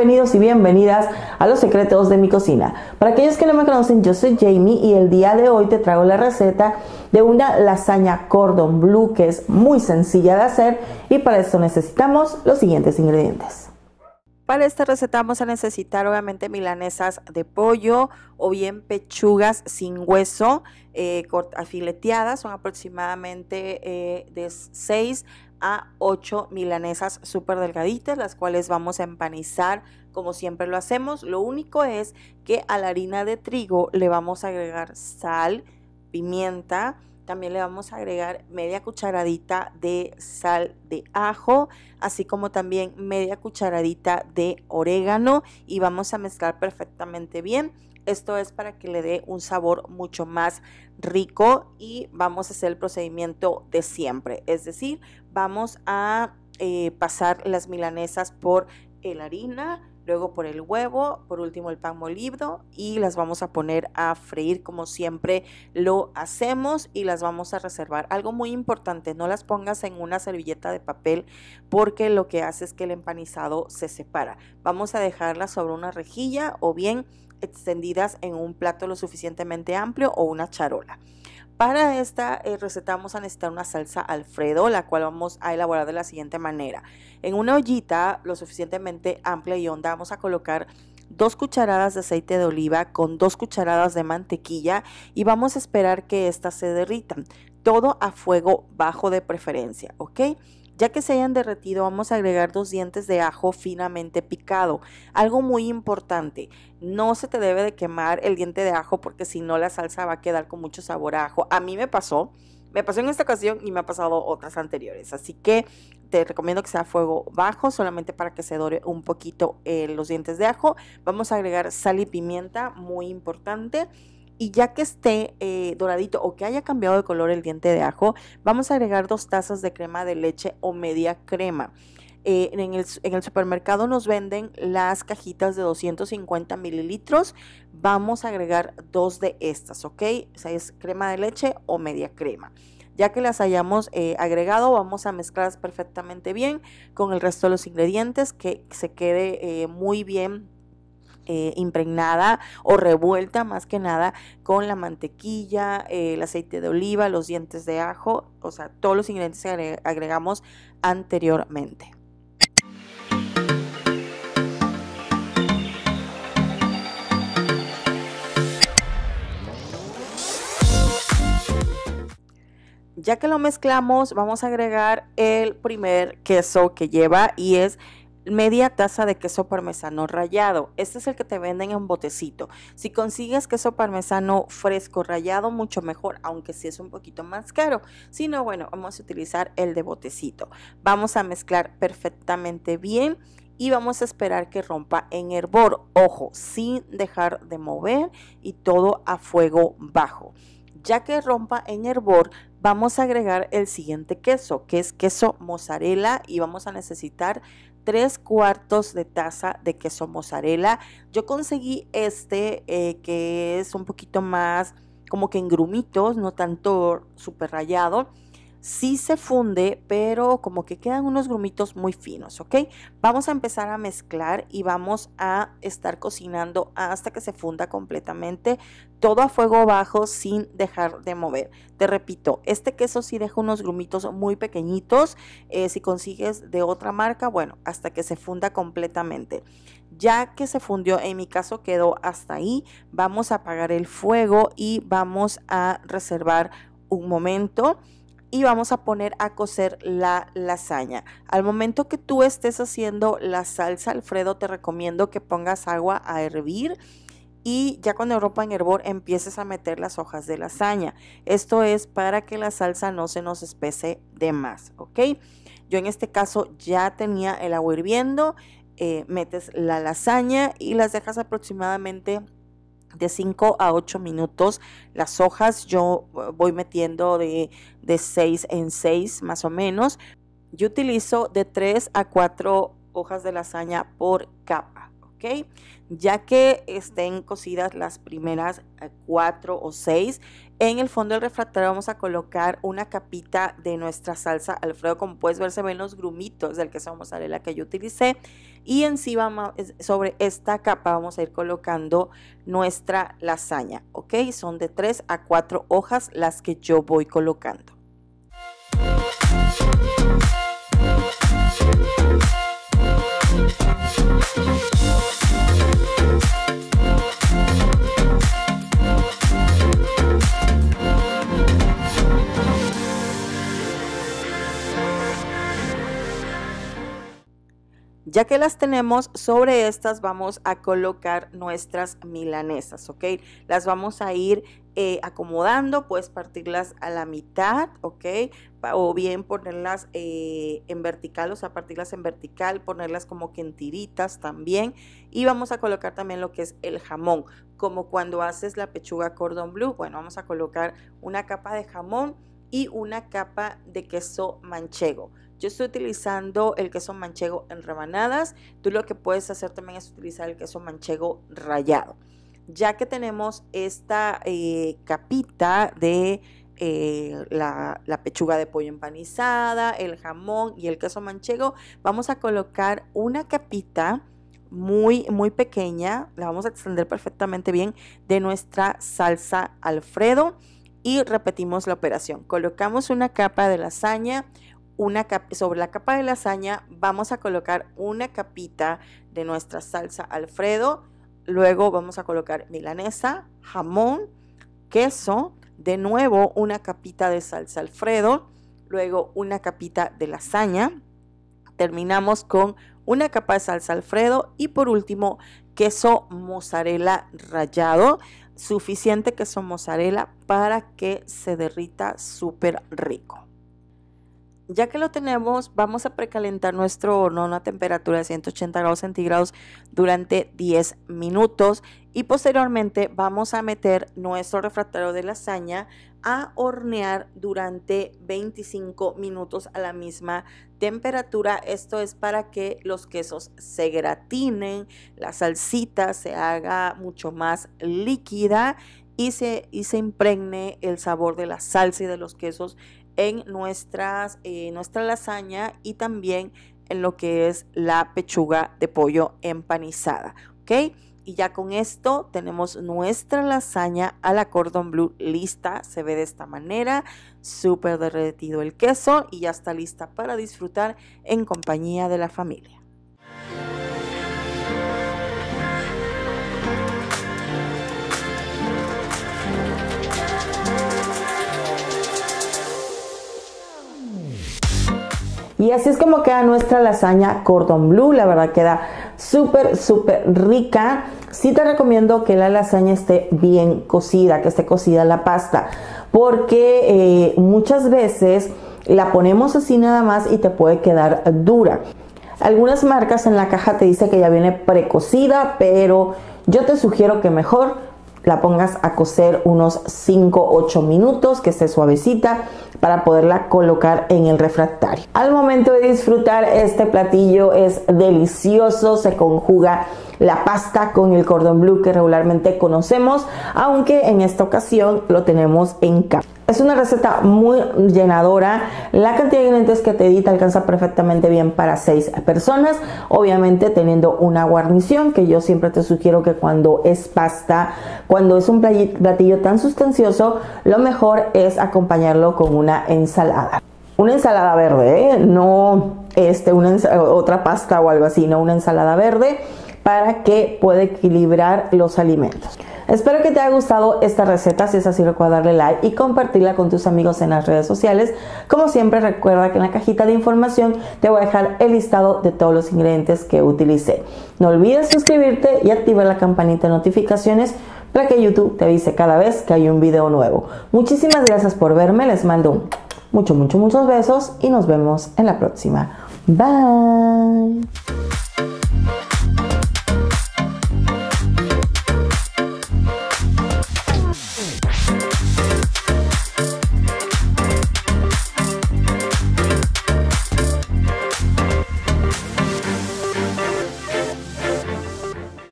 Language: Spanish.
Bienvenidos y bienvenidas a Los Secretos de mi Cocina. Para aquellos que no me conocen, yo soy Jamie y el día de hoy te traigo la receta de una lasaña cordon bleu que es muy sencilla de hacer, y para esto necesitamos los siguientes ingredientes. Para esta receta vamos a necesitar obviamente milanesas de pollo o bien pechugas sin hueso, fileteadas. Son aproximadamente de 6 a 8 milanesas súper delgaditas, las cuales vamos a empanizar como siempre lo hacemos. Lo único es que a la harina de trigo le vamos a agregar sal, pimienta. También le vamos a agregar media cucharadita de sal de ajo, así como también media cucharadita de orégano, y vamos a mezclar perfectamente bien. Esto es para que le dé un sabor mucho más rico y vamos a hacer el procedimiento de siempre. Es decir, vamos a pasar las milanesas por la harina, luego por el huevo, por último el pan molido, y las vamos a poner a freír como siempre lo hacemos, y las vamos a reservar. Algo muy importante, no las pongas en una servilleta de papel porque lo que hace es que el empanizado se separa. Vamos a dejarlas sobre una rejilla o bien extendidas en un plato lo suficientemente amplio o una charola. Para esta receta vamos a necesitar una salsa Alfredo, la cual vamos a elaborar de la siguiente manera. En una ollita lo suficientemente amplia y honda vamos a colocar 2 cucharadas de aceite de oliva con 2 cucharadas de mantequilla y vamos a esperar que éstas se derritan. Todo a fuego bajo de preferencia, ¿ok? Ya que se hayan derretido, vamos a agregar 2 dientes de ajo finamente picado. Algo muy importante, no se te debe de quemar el diente de ajo porque si no la salsa va a quedar con mucho sabor a ajo. A mí me pasó en esta ocasión y me ha pasado otras anteriores. Así que te recomiendo que sea a fuego bajo, solamente para que se dore un poquito los dientes de ajo. Vamos a agregar sal y pimienta, muy importante. Y ya que esté doradito o que haya cambiado de color el diente de ajo, vamos a agregar 2 tazas de crema de leche o media crema. En el supermercado nos venden las cajitas de 250 mililitros. Vamos a agregar 2 de estas, ¿ok? O sea, es crema de leche o media crema. Ya que las hayamos agregado, vamos a mezclarlas perfectamente bien con el resto de los ingredientes, que se quede muy bien impregnada o revuelta, más que nada con la mantequilla, el aceite de oliva, los dientes de ajo, o sea, todos los ingredientes que agregamos anteriormente. Ya que lo mezclamos, vamos a agregar el primer queso que lleva, y es media taza de queso parmesano rallado. Este es el que te venden en botecito. Si consigues queso parmesano fresco rallado, mucho mejor, aunque sí es un poquito más caro. Si no, bueno, vamos a utilizar el de botecito. Vamos a mezclar perfectamente bien y vamos a esperar que rompa en hervor. Ojo, sin dejar de mover, y todo a fuego bajo. Ya que rompa en hervor, vamos a agregar el siguiente queso, que es queso mozzarella, y vamos a necesitar 3/4 de taza de queso mozzarella. Yo conseguí que es un poquito más como que en grumitos, no tanto súper rallado. Sí se funde, pero como que quedan unos grumitos muy finos, ¿ok? Vamos a empezar a mezclar y vamos a estar cocinando hasta que se funda completamente, todo a fuego bajo sin dejar de mover. Te repito, este queso sí deja unos grumitos muy pequeñitos. Si consigues de otra marca, bueno, hasta que se funda completamente. Ya que se fundió, en mi caso quedó hasta ahí, vamos a apagar el fuego y vamos a reservar un momento. Y vamos a poner a cocer la lasaña. Al momento que tú estés haciendo la salsa Alfredo, te recomiendo que pongas agua a hervir, y ya cuando rompa en hervor empieces a meter las hojas de lasaña. Esto es para que la salsa no se nos espese de más, ¿ok? Yo en este caso ya tenía el agua hirviendo, metes la lasaña y las dejas aproximadamente de 5 a 8 minutos. Las hojas yo voy metiendo de 6 en 6 más o menos. Yo utilizo de 3 a 4 hojas de lasaña por capa, ¿ok? ¿ok? Ya que estén cocidas las primeras 4 o 6, en el fondo del refractario vamos a colocar una capita de nuestra salsa Alfredo. Como puedes ver, se ven los grumitos del queso mozzarella que yo utilicé, y encima sobre esta capa vamos a ir colocando nuestra lasaña, ¿ok? Son de 3 a 4 hojas las que yo voy colocando. Ya que las tenemos, sobre estas vamos a colocar nuestras milanesas, ¿ok? Las vamos a ir acomodando, puedes partirlas a la mitad, ¿ok? O bien ponerlas en vertical, o sea, partirlas en vertical, ponerlas como que en tiritas también. Y vamos a colocar también lo que es el jamón, como cuando haces la pechuga cordon bleu. Bueno, vamos a colocar una capa de jamón y una capa de queso manchego. Yo estoy utilizando el queso manchego en rebanadas. Tú lo que puedes hacer también es utilizar el queso manchego rallado. Ya que tenemos esta capita de la pechuga de pollo empanizada, el jamón y el queso manchego, vamos a colocar una capita muy pequeña, la vamos a extender perfectamente bien, de nuestra salsa Alfredo, y repetimos la operación. Colocamos una capa de lasaña. Sobre la capa de lasaña vamos a colocar una capita de nuestra salsa Alfredo, luego vamos a colocar milanesa, jamón, queso, de nuevo una capita de salsa Alfredo, luego una capita de lasaña, terminamos con una capa de salsa Alfredo y por último queso mozzarella rallado, suficiente queso mozzarella para que se derrita súper rico. Ya que lo tenemos, vamos a precalentar nuestro horno a una temperatura de 180 grados centígrados durante 10 minutos y posteriormente vamos a meter nuestro refractario de lasaña a hornear durante 25 minutos a la misma temperatura. Esto es para que los quesos se gratinen, la salsita se haga mucho más líquida y se impregne el sabor de la salsa y de los quesos en nuestra lasaña y también en lo que es la pechuga de pollo empanizada, ¿ok? Y ya con esto tenemos nuestra lasaña a la cordon bleu lista. Se ve de esta manera, súper derretido el queso y ya está lista para disfrutar en compañía de la familia. Y así es como queda nuestra lasaña cordon bleu. La verdad queda súper rica. Sí te recomiendo que la lasaña esté bien cocida, que esté cocida la pasta, porque muchas veces la ponemos así nada más y te puede quedar dura. Algunas marcas en la caja te dice que ya viene precocida, pero yo te sugiero que mejor la pongas a cocer unos 5-8 minutos, que esté suavecita, para poderla colocar en el refractario. Al momento de disfrutar este platillo es delicioso, se conjuga la pasta con el cordon bleu que regularmente conocemos, aunque en esta ocasión lo tenemos en capa. Es una receta muy llenadora, la cantidad de ingredientes que te di te alcanza perfectamente bien para 6 personas, obviamente teniendo una guarnición, que yo siempre te sugiero que cuando es pasta, cuando es un platillo tan sustancioso, lo mejor es acompañarlo con una ensalada. Una ensalada verde, no otra pasta o algo así, no, una ensalada verde para que pueda equilibrar los alimentos. Espero que te haya gustado esta receta. Si es así, recuerda darle like y compartirla con tus amigos en las redes sociales. Como siempre, recuerda que en la cajita de información te voy a dejar el listado de todos los ingredientes que utilicé. No olvides suscribirte y activar la campanita de notificaciones para que YouTube te avise cada vez que hay un video nuevo. Muchísimas gracias por verme. Les mando muchos besos y nos vemos en la próxima. Bye.